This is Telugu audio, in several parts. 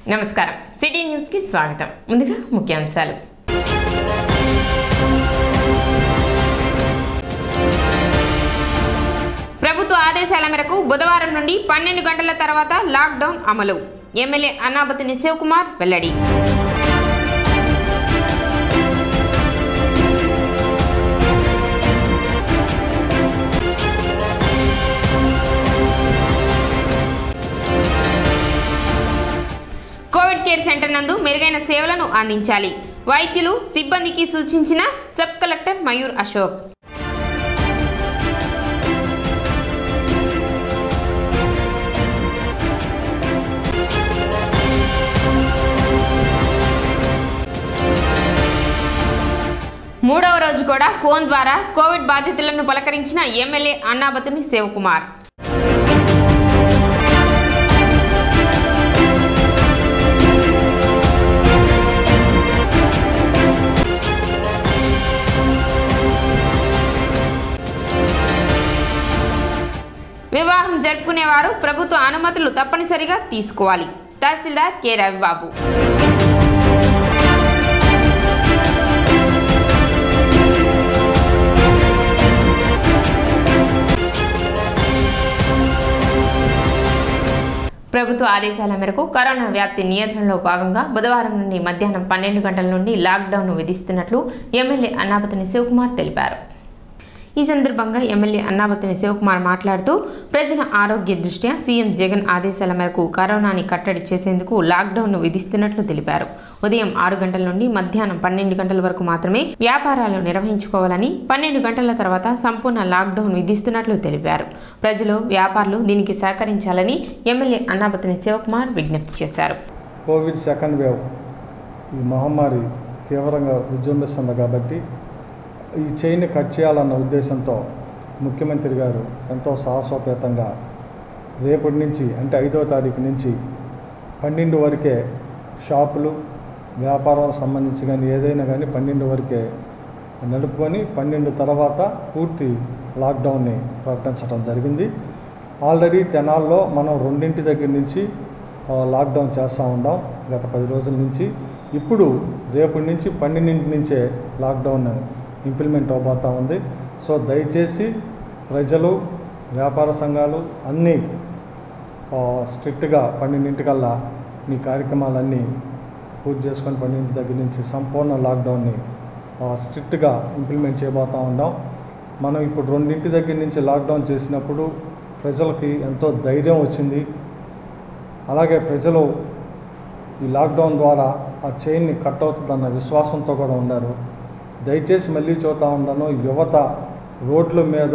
నమస్కారం సిటీ న్యూస్ కి స్వాగతం ముందుగా ముఖ్యాంశాలు ప్రభుత్వ ఆదేశాల మేరకు బుధవారం నుండి 12 గంటల తర్వాత లాక్ డౌన్ అమలు ఎమ్మెల్యే అన్నాబతిని శివకుమార్ వెల్లడి కోవిడ్ కేర్ సెంటర్ నందు మెరుగైన సేవలను అందించాలి వైద్యులు సిబ్బందికి సూచించిన సబ్ కలెక్టర్ మయూర్ అశోక్ మూడవ రోజు కూడా ఫోన్ ద్వారా కోవిడ్ బాధితులను పలకరించిన ఎమ్మెల్యే అన్నాబతిని శివకుమార్ వివాహం జరుపుకునేవారు ప్రభుత్వ అనుమతులు తప్పనిసరిగా తీసుకోవాలి తహసీల్దార్ కె రవిబాబు ప్రభుత్వ ఆదేశాల మేరకు కరోనా వ్యాప్తి నియంత్రణలో భాగంగా బుధవారం నుండి మధ్యాహ్నం 12 గంటల నుండి లాక్డౌన్ విధిస్తున్నట్లు ఎమ్మెల్యే అన్నాబతిని శివకుమార్ తెలిపారు ఈ సందర్భంగా ఎమ్మెల్యే అన్నాబతిని శివకుమార్ మాట్లాడుతూ ప్రజల ఆరోగ్య దృష్ట్యా సీఎం జగన్ ఆదేశాల మేరకు కరోనాని కట్టడి చేసేందుకు లాక్డౌన్ను విధిస్తున్నట్లు తెలిపారు ఉదయం 6 గంటల నుండి మధ్యాహ్నం 12 గంటల వరకు మాత్రమే వ్యాపారాలు నిర్వహించుకోవాలని 12 గంటల తర్వాత సంపూర్ణ లాక్డౌన్ విధిస్తున్నట్లు తెలిపారు ప్రజలు వ్యాపారులు దీనికి సహకరించాలని ఎమ్మెల్యే అన్నాబతిని శివకుమార్ విజ్ఞప్తి చేశారు కోవిడ్ సెకండ్ వేవ్ ఈ మహమ్మారి తీవ్రంగా విజృంభిస్తుంది కాబట్టి ఈ చైన్ కట్ చేయాలన్న ఉద్దేశంతో ముఖ్యమంత్రి గారు ఎంతో సాహసోపేతంగా రేపటి నుంచి అంటే 5వ తారీఖు నుంచి 12 వరకే షాపులు వ్యాపారాలకు సంబంధించి కానీ ఏదైనా కానీ 12 వరకే నడుపుకొని 12 తర్వాత పూర్తి లాక్డౌన్ని ప్రకటించడం జరిగింది ఆల్రెడీ తెనాల్లో మనం 2 దగ్గర నుంచి లాక్డౌన్ చేస్తూ ఉన్నాం గత 10 రోజుల నుంచి ఇప్పుడు రేపటి నుంచి 12 నుంచే లాక్డౌన్ ఇంప్లిమెంట్ అవబోతూ ఉంది సో దయచేసి ప్రజలు వ్యాపార సంఘాలు అన్నీ స్ట్రిక్ట్గా 12 మీ కార్యక్రమాలన్నీ పూర్తి చేసుకొని 12 దగ్గర నుంచి సంపూర్ణ లాక్డౌన్ని స్ట్రిక్ట్గా ఇంప్లిమెంట్ చేయబోతూ ఉన్నాం మనం ఇప్పుడు 2 దగ్గర నుంచి లాక్డౌన్ చేసినప్పుడు ప్రజలకి ఎంతో ధైర్యం వచ్చింది అలాగే ప్రజలు ఈ లాక్డౌన్ ద్వారా ఆ చైన్ని కట్ అవుతుందన్న విశ్వాసంతో కూడా ఉన్నారు దయచేసి మళ్ళీ చూస్తూ ఉన్నాను యువత రోడ్ల మీద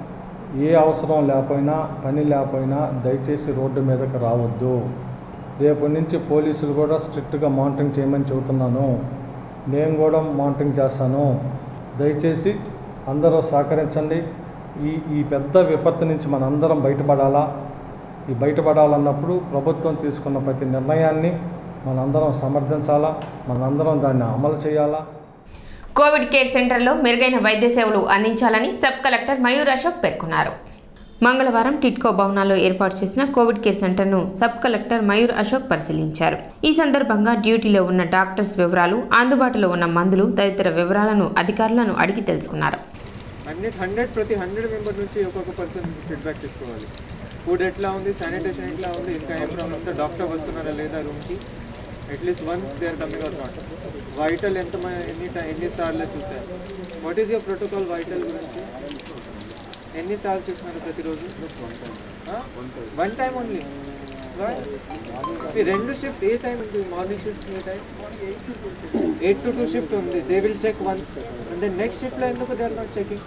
ఏ అవసరం లేకపోయినా పని లేకపోయినా దయచేసి రోడ్డు మీదకి రావద్దు రేపటి నుంచి పోలీసులు కూడా స్ట్రిక్ట్గా మానిటరింగ్ చేయమని చెబుతున్నాను నేను కూడా మానిటరింగ్ చేస్తాను దయచేసి అందరూ సహకరించండి ఈ పెద్ద విపత్తు నుంచి మనందరం బయటపడాలా ఈ బయటపడాలన్నప్పుడు ప్రభుత్వం తీసుకున్న ప్రతి నిర్ణయాన్ని మనందరం సమర్థించాలా మనందరం దాన్ని అమలు చేయాలా కోవిడ్ కేర్ సెంటర్లో మెరుగైన వైద్య సేవలు అందించాలని సబ్ కలెక్టర్ మయూర్ అశోక్ పేర్కొన్నారు మంగళవారం టిట్కో భవనాల్లో ఏర్పాటు చేసిన కోవిడ్ కేర్ సెంటర్ను సబ్ కలెక్టర్ మయూర్ అశోక్ పరిశీలించారు ఈ సందర్భంగా డ్యూటీలో ఉన్న డాక్టర్స్ వివరాలు అందుబాటులో ఉన్న మందులు తదితర వివరాలను అధికారులను అడిగి తెలుసుకున్నారు 100 ప్రతి 100 మెంబర్ నుంచి ఒక్కొక్క పర్సన్ ఫీడ్బ్యాక్ తీసుకోవాలి ఫుడ్ ఎట్లా ఉంది శానిటేషన్ ఎట్లా ఉంది ఇంకా ఏం ప్రాబ్లమ్ డాక్టర్ వస్తున్నారా లేదా రూమ్కి at least once they are coming or not vital ఎన్నిసార్లు చూస్తారు what is your protocol vital గురించి ఎన్నిసార్లు చూస్తున్నారు ప్రతిరోజు 1 టైం ఓన్లీ 2 షిఫ్ట్ ఏ టైం ఉంది మార్నింగ్ షిఫ్ట్ ఏ టైం 8 to 2 షిఫ్ట్ ఉంది they will check once and then next షిఫ్ట్లో ఎందుకు దే ఆర్ నాట్ చెకింగ్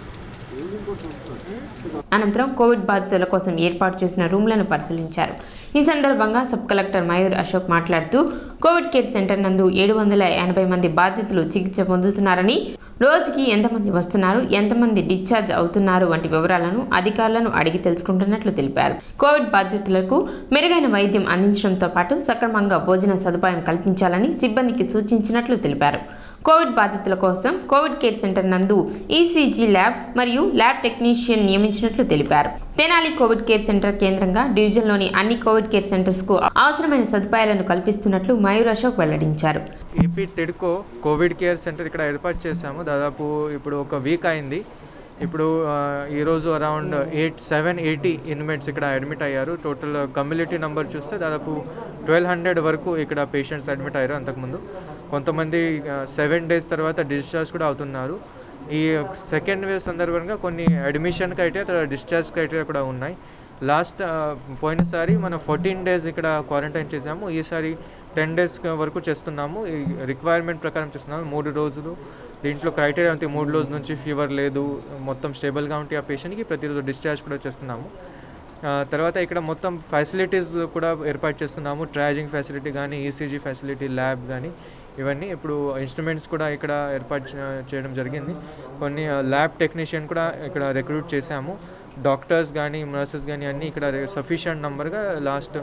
అనంతరం కోవిడ్ బాధితుల కోసం ఏర్పాటు చేసిన రూమ్లను పరిశీలించారు ఈ సందర్భంగా సబ్ కలెక్టర్ మయూర్ అశోక్ మాట్లాడుతూ కోవిడ్ కేర్ సెంటర్ నందు 780 మంది బాధితులు చికిత్స పొందుతున్నారని రోజుకి ఎంతమంది వస్తున్నారు ఎంతమంది డిశ్చార్జ్ అవుతున్నారు వంటి వివరాలను అధికారులను అడిగి తెలుసుకుంటున్నట్లు తెలిపారు కోవిడ్ బాధితులకు మెరుగైన వైద్యం అందించడంతో పాటు సక్రమంగా భోజన సదుపాయం కల్పించాలని సిబ్బందికి సూచించినట్లు తెలిపారు కోవిడ్ బాధితుల కోసం కోవిడ్ కేర్ సెంటర్ నందు ఈసీజీ ల్యాబ్ మరియు ల్యాబ్ టెక్నీషియన్ నియమించినట్లు తెలిపారు. తెనాలి కోవిడ్ కేర్ సెంటర్ కేంద్రంగా డివిజన్లోని అన్ని కోవిడ్ కేర్ సెంటర్స్కు అవసరమైన సదుపాయాలను కల్పిస్తున్నట్లు మయూర్ అశోక్ వెల్లడించారు. AP TIDCO Covid care centre ఇక్కడ ఏర్పాటు చేశాము. దాదాపు ఇప్పుడు ఒక వీక్ అయింది. ఇప్పుడు ఈరోజు అరౌండ్ 780 ఇన్మేట్స్ ఇక్కడ అడ్మిట్ అయ్యారు. టోటల్ కమ్యూనిటీ నెంబర్ చూస్తే దాదాపు 1200 వరకు ఇక్కడ పేషెంట్స్ అడ్మిట్ అయ్యారు. అంతకుముందు కొంతమంది 7 days తర్వాత డిశ్చార్జ్ కూడా అవుతున్నారు. ఈ సెకండ్ వేవ్ సందర్భంగా కొన్ని అడ్మిషన్ క్రైటీరియా తర్వాత డిశ్చార్జ్ క్రైటీరియా కూడా ఉన్నాయి. పోయినసారి మనం 14 days ఇక్కడ క్వారంటైన్ చేసాము. ఈసారి 10 days వరకు చేస్తున్నాము. ఈ రిక్వైర్మెంట్ ప్రకారం చేస్తున్నాము. 3 రోజులు దీంట్లో క్రైటీరియా అంతే. 3 రోజుల నుంచి ఫీవర్ లేదు, మొత్తం స్టేబుల్గా ఉంటే ఆ పేషెంట్కి ప్రతిరోజు డిశ్చార్జ్ కూడా చేస్తున్నాము. తర్వాత ఇక్కడ మొత్తం ఫెసిలిటీస్ కూడా ఏర్పాటు చేస్తున్నాము. ట్రాజింగ్ ఫెసిలిటీ కానీ, ఈసీజీ ఫెసిలిటీ, ల్యాబ్ కానీ ఇవన్నీ. ఇప్పుడు ఇన్స్ట్రుమెంట్స్ కూడా ఇక్కడ ఏర్పాటు చేయడం జరిగింది. కొన్ని ల్యాబ్ టెక్నీషియన్ కూడా ఇక్కడ రిక్రూట్ చేశాము. డాక్టర్స్ కానీ, నర్సెస్ కానీ అన్నీ ఇక్కడ సఫిషియంట్ నెంబర్గా లాస్ట్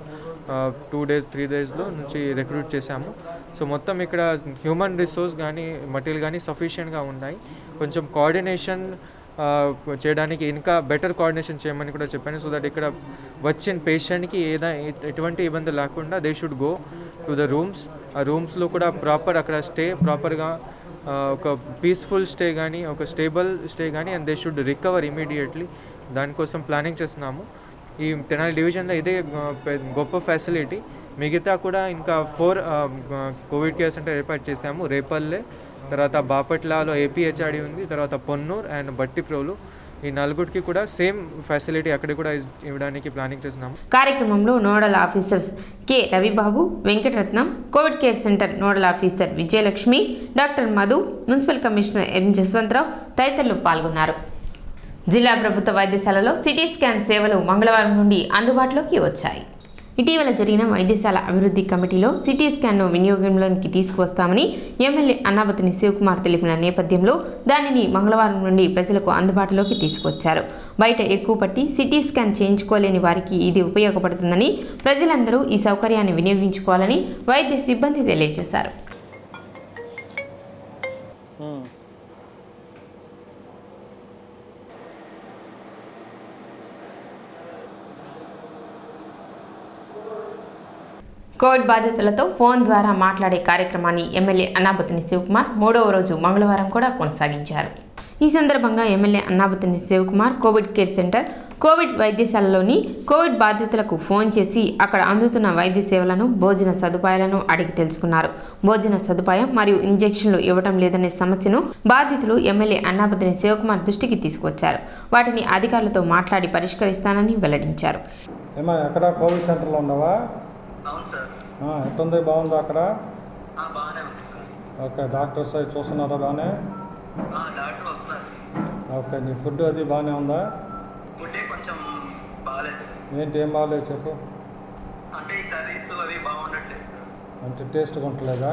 2 days 3 daysలో నుంచి రిక్రూట్ చేశాము. సో మొత్తం ఇక్కడ హ్యూమన్ రిసోర్స్ కానీ మెటీరియల్ కానీ సఫిషియెంట్గా ఉన్నాయి. కొంచెం కోఆర్డినేషన్ చేయడానికి ఇంకా బెటర్ కోఆర్డినేషన్ చేయమని కూడా చెప్పాను. సో దట్ ఇక్కడ వచ్చిన పేషెంట్కి ఎటువంటి ఇబ్బంది లేకుండా they should go to the rooms. ఆ రూమ్స్లో కూడా ప్రాపర్ అక్కడ స్టే ప్రాపర్గా ఒక పీస్ఫుల్ స్టే కానీ, ఒక స్టేబుల్ స్టే కానీ, and they should recover immediately. దానికోసం ప్లానింగ్ చేస్తున్నాము. ఈ తెనాలి డివిజన్లో ఇదే గొప్ప ఫెసిలిటీ. మిగతా కూడా ఇంకా 4 కోవిడ్ కేర్ సెంటర్ ఏర్పాటు చేశాము. రేపల్లె, తర్వాత బాపట్లలో ఏపీహెచ్ఆర్డి ఉంది, తర్వాత పొన్నూరు అండ్ బట్టిప్రోలు. ఈ 4కి కూడా సేమ్ ఫెసిలిటీ అక్కడ కూడా ఇవ్వడానికి ప్లానింగ్ చేస్తున్నాము. కార్యక్రమంలో nodal officers K Ravibabu, Venkataratnam, Covid care centre nodal officer Vijayalakshmi, doctor Madhu, municipal commissioner M Jaswantharao తదితరులు పాల్గొన్నారు. జిల్లా ప్రభుత్వ వైద్యశాలలో సిటీ స్కాన్ సేవలు మంగళవారం నుండి అందుబాటులోకి వచ్చాయి. ఇటీవల జరిగిన వైద్యశాల అభివృద్ధి కమిటీలో సిటీ స్కాన్ను వినియోగంలోకి తీసుకువస్తామని ఎమ్మెల్యే అన్నాబతిని శివకుమార్ తెలిపిన నేపథ్యంలో దానిని మంగళవారం నుండి ప్రజలకు అందుబాటులోకి తీసుకొచ్చారు. బయట ఎక్కువ పట్టి సిటీ స్కాన్ చేయించుకోలేని వారికి ఇది ఉపయోగపడుతుందని, ప్రజలందరూ ఈ సౌకర్యాన్ని వినియోగించుకోవాలని వైద్య సిబ్బంది తెలియజేశారు. కోవిడ్ బాధితులతో ఫోన్ ద్వారా మాట్లాడే కార్యక్రమాన్ని ఎమ్మెల్యే అన్నాబతిని శివకుమార్ 3వ రోజు మంగళవారం కూడా కొనసాగించారు. ఈ సందర్భంగా MLA Annabathuni Sivakumar Covid care centre, Covid వైద్యశాలలోని కోవిడ్ బాధితులకు ఫోన్ చేసి అక్కడ అందుతున్న వైద్య సేవలను, భోజన సదుపాయాలను అడిగి తెలుసుకున్నారు. భోజన సదుపాయం మరియు ఇంజెక్షన్లు ఇవ్వడం లేదనే సమస్యను బాధితులు ఎమ్మెల్యే అన్నాబతిని శివకుమార్ దృష్టికి తీసుకొచ్చారు. వాటిని అధికారులతో మాట్లాడి పరిష్కరిస్తానని వెల్లడించారు. ఎట్టుంది? బాగుందా అక్కడ? ఓకే, డాక్టర్స్ అవి చూస్తున్నారా? బాగానే. ఓకే, నీ ఫుడ్ అది బాగానే ఉందా? ఏంటి ఏం బాగాలేదు చెప్పు. అంటే టేస్ట్ ఉండలేదా?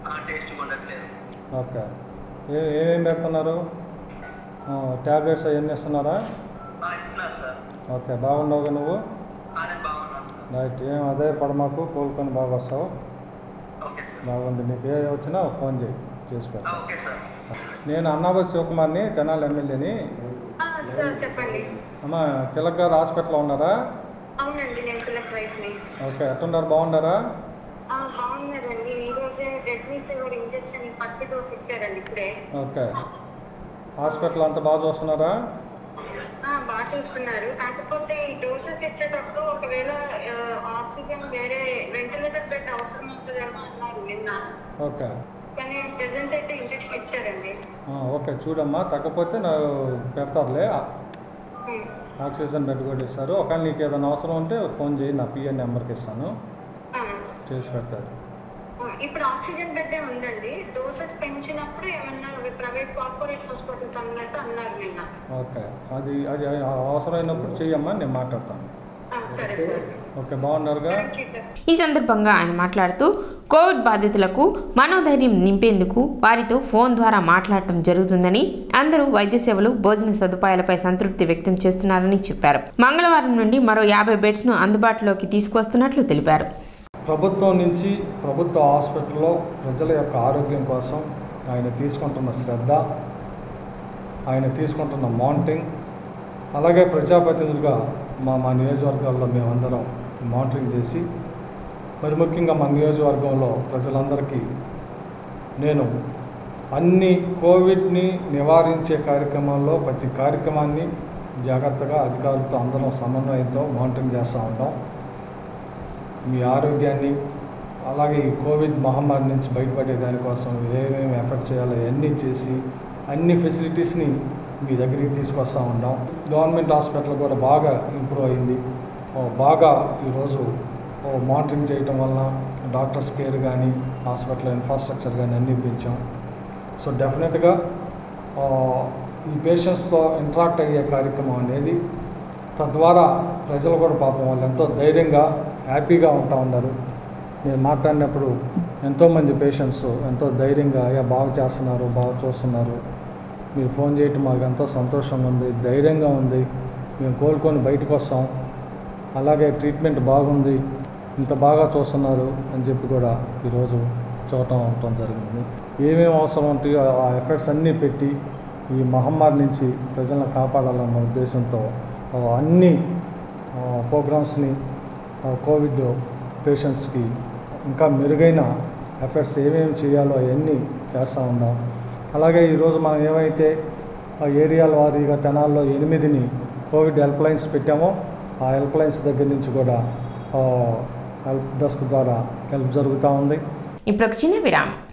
ఓకే, ఏమేమి పెడుతున్నారు? ట్యాబ్లెట్స్ అవన్నీ ఇస్తున్నారా? ఓకే, బాగున్నావుగా నువ్వు? రైట్, ఏం అదే పడమాకు, కోలుకొని బాగా వస్తావు. బాగుంది. నీకు ఏ వచ్చినా ఫోన్ చేసి పెట్టా. నేను అన్నాబతి శివకుమార్ని, తెనాలి ఎమ్మెల్యేని. అమ్మా, తిలక్ గారు హాస్పిటల్లో ఉన్నారా? ఓకే, ఎట్టున్నారు? బాగున్నారా? ఓకే, హాస్పిటల్ అంతా బాగా చూస్తున్నారా? బాగా చూస్తున్నారు. కాకపోతే ఈ డోసెస్ ఇచ్చేటప్పుడు ఒకవేళ ఆక్సిజన్ వేరే వెంటిలేటర్ బెడ్ అవసరం ఉంటుంది అన్నారు నిన్న. ఓకే, కానీ ప్రెసెంట్ అయితే ఇంజెక్షన్ ఇచ్చారండి. ఓకే, చూడమ్మా, తగ్గపోతే నాకు పెడతారులే. ఆక్సిజన్ బెడ్ కూడా ఇస్తారు. ఒకవేళ నీకు ఏదైనా అవసరం ఉంటే ఫోన్ చేయి, నా పిఎన్ నెంబర్కి ఇస్తాను, చేసి పెడతారు. ఇప్పుడు ఆక్సిజన్ బెడ్ ఉందండి. డోసెస్ పెంచినప్పుడు ఏమన్నా ప్రైవేట్ కార్పొరేట్ హాస్పిటల్స్ అన్నట్టు అన్నారు నిన్న. ఓకే, అది అది అవసరమైనప్పుడు చెయ్యమ్మా, నేను మాట్లాడతాను. ఓకే, బాగున్నారుగా? ఈ సందర్భంగా ఆయన మాట్లాడుతూ కోవిడ్ బాధితులకు మనోధైర్యం నింపేందుకు వారితో ఫోన్ ద్వారా మాట్లాడటం జరుగుతుందని, అందరూ వైద్య సేవలు, భోజన సదుపాయాలపై సంతృప్తి వ్యక్తం చేస్తున్నారని చెప్పారు. మంగళవారం నుండి మరో 50 బెడ్స్ను అందుబాటులోకి తీసుకొస్తున్నట్లు తెలిపారు. ప్రభుత్వం నుంచి ప్రభుత్వ హాస్పిటల్లో ప్రజల యొక్క ఆరోగ్యం కోసం ఆయన తీసుకుంటున్న శ్రద్ధ, ఆయన తీసుకుంటున్న మానిటరింగ్, అలాగే ప్రజాప్రతినిధులుగా మా నియోజకవర్గాల్లో మేమందరం మానిటరింగ్ చేసి, మరి ముఖ్యంగా మా నియోజకవర్గంలో ప్రజలందరికీ నేను అన్ని కోవిడ్ని నివారించే కార్యక్రమాల్లో ప్రతి కార్యక్రమాన్ని జాగ్రత్తగా అధికారులతో అందరం సమన్వయంతో మానిటరింగ్ చేస్తూ ఉంటాం. మీ ఆరోగ్యాన్ని, అలాగే ఈ కోవిడ్ మహమ్మారి నుంచి బయటపడే దానికోసం ఏమేమి ఎఫర్ట్ చేయాలో అవన్నీ చేసి అన్ని ఫెసిలిటీస్ని మీ దగ్గరికి తీసుకొస్తూ ఉంటాం. గవర్నమెంట్ హాస్పిటల్ కూడా బాగా ఇంప్రూవ్ అయింది. బాగా ఈరోజు మానిటరింగ్ చేయటం వలన డాక్టర్స్ కేర్ కానీ హాస్పిటల్ ఇన్ఫ్రాస్ట్రక్చర్ కానీ అన్నీ పెంచాం. సో డెఫినెట్గా ఈ పేషెంట్స్తో ఇంటరాక్ట్ అయ్యే కార్యక్రమం అనేది, తద్వారా ప్రజలు కూడా పాపం వాళ్ళు ఎంతో ధైర్యంగా హ్యాపీగా ఉంటూ ఉన్నారు. నేను మాట్లాడినప్పుడు ఎంతోమంది పేషెంట్స్ ఎంతో ధైర్యంగా అయ్యా బాగా చేస్తున్నారు, బాగా చూస్తున్నారు, మీరు ఫోన్ చేయటం మాకు ఎంతో సంతోషంగా ఉంది, ధైర్యంగా ఉంది, మేము కోలుకొని బయటకు వస్తాం, అలాగే ట్రీట్మెంట్ బాగుంది, ఇంత బాగా చూస్తున్నారు అని చెప్పి కూడా ఈరోజు చూడటం జరిగింది. ఏమేమి అవసరం ఉంటాయో ఆ ఎఫర్ట్స్ అన్నీ పెట్టి ఈ మహమ్మారి నుంచి ప్రజలను కాపాడాలన్న ఉద్దేశంతో అన్ని ప్రోగ్రామ్స్ని కోవిడ్ పేషెంట్స్కి ఇంకా మెరుగైన ఎఫర్ట్స్ ఏమేమి చేయాలో అవన్నీ చేస్తూ ఉన్నాం. అలాగే ఈరోజు మనం ఏమైతే ఏరియాల వారీగా తెనాల్లో 8 కోవిడ్ హెల్ప్ లైన్స్ పెట్టామో ఆ హెల్ప్ లైన్స్ దగ్గర నుంచి కూడా హెల్ప్ డెస్క్ ద్వారా హెల్ప్ జరుగుతూ ఉంది. ఇప్పుడు ఒక చిన్న విరామం.